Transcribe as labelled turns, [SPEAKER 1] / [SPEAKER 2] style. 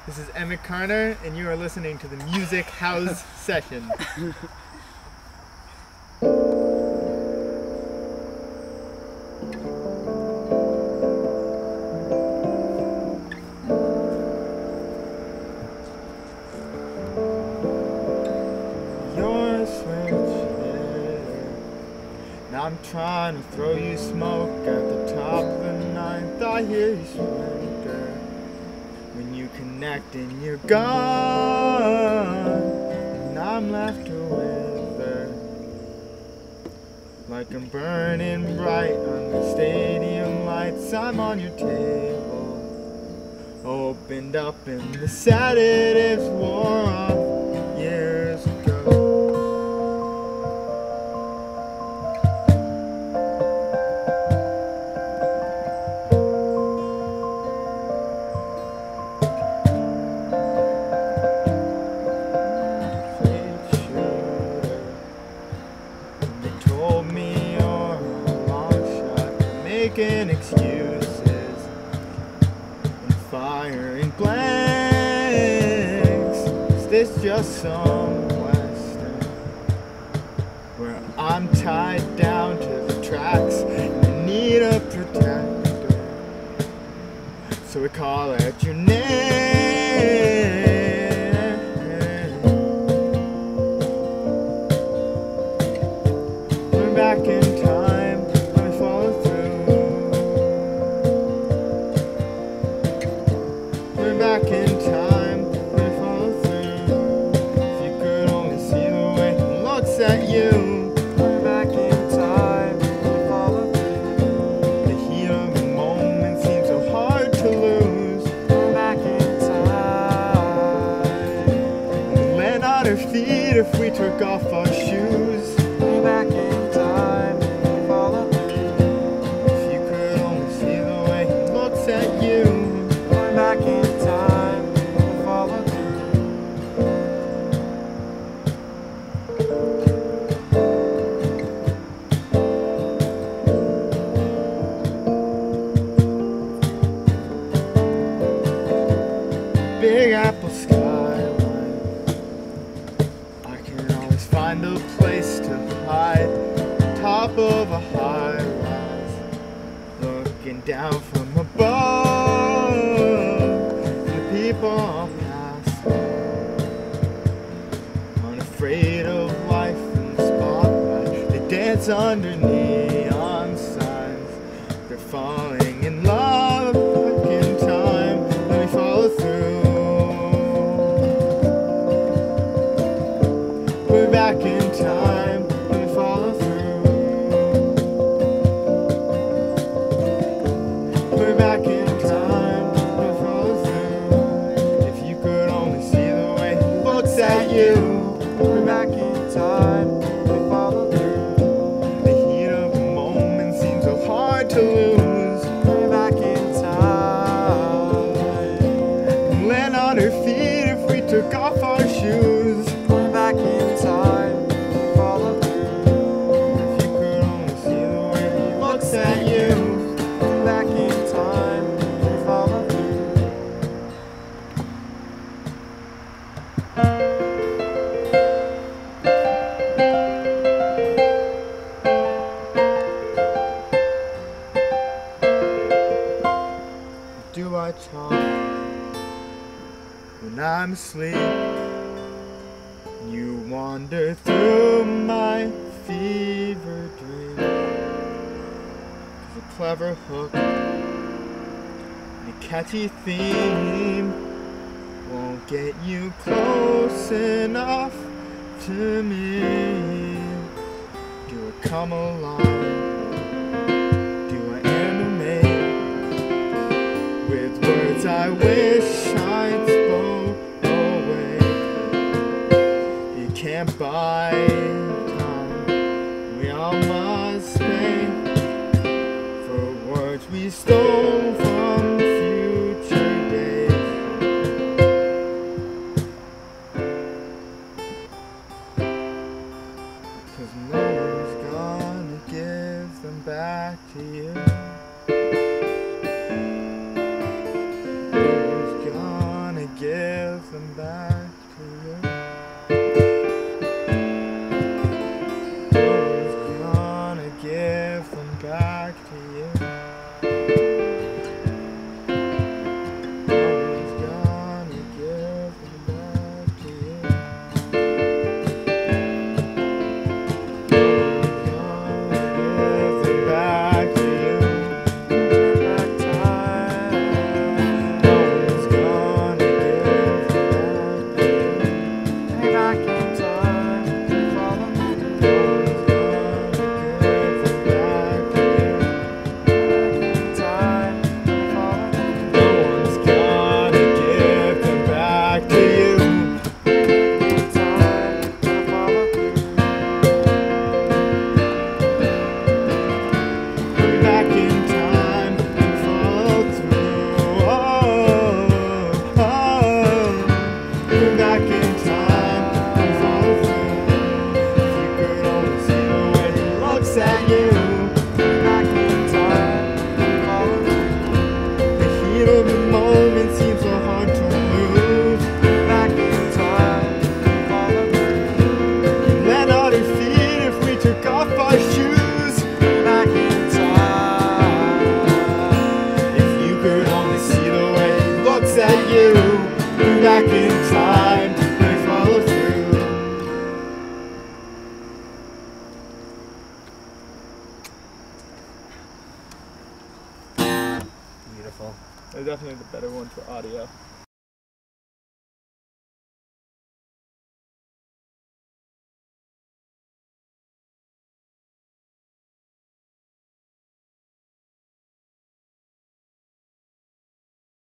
[SPEAKER 1] This is Emmet Karner, and you are listening to the Music House Session. You're a switch hitter. Now I'm trying to throw you smoke at the top of the ninth. I hear you splinter. When you connect and you're gone, and I'm left to wither, like I'm burning bright under stadium lights. I'm on your table, opened up and the sedatives wore off years ago. Making excuses and firing blanks. Is this just some western where I'm tied down to the tracks and I need a protector? So we call out your name. We're back in time. Back in time, we follow through. If you could only see the way he looks at you. We're back in time, we follow through. The heat of the moment seems so hard to lose. We're back in time. We'd land on our feet if we took off our shoes. We're back in time, we follow through. If you could only see the way he looks at you. We're back in Big Apple skyline. I can always find a place to hide, top of a high rise, looking down from above. The people all pass me, unafraid of life in the spotlight. They dance under neon signs. They're falling in love. Back in time, let me follow through. We're back in time, let me follow through. We're back in time, let me follow through. If you could only see the way he looks at you. We're back in time, let me follow through. The heat of the moment seems so hard to lose. We're back in time. And land on our feet if we took off our shoes. We're back in time, follow through. If you could only see the way he looks at you. We're back in time, follow through. Do I talk when I'm asleep? You wander through my fever dream. 'Cause a clever hook and a catchy theme won't get you close enough to me. Do I come along? Do I animate with words I wish I'd spoke away? You can't buy time, we all must pay for words we stole from future days. 'Cause no one's gonna give them back to you. No one's gonna give back in time, they follow through.
[SPEAKER 2] Beautiful.
[SPEAKER 1] They're definitely the better one for audio.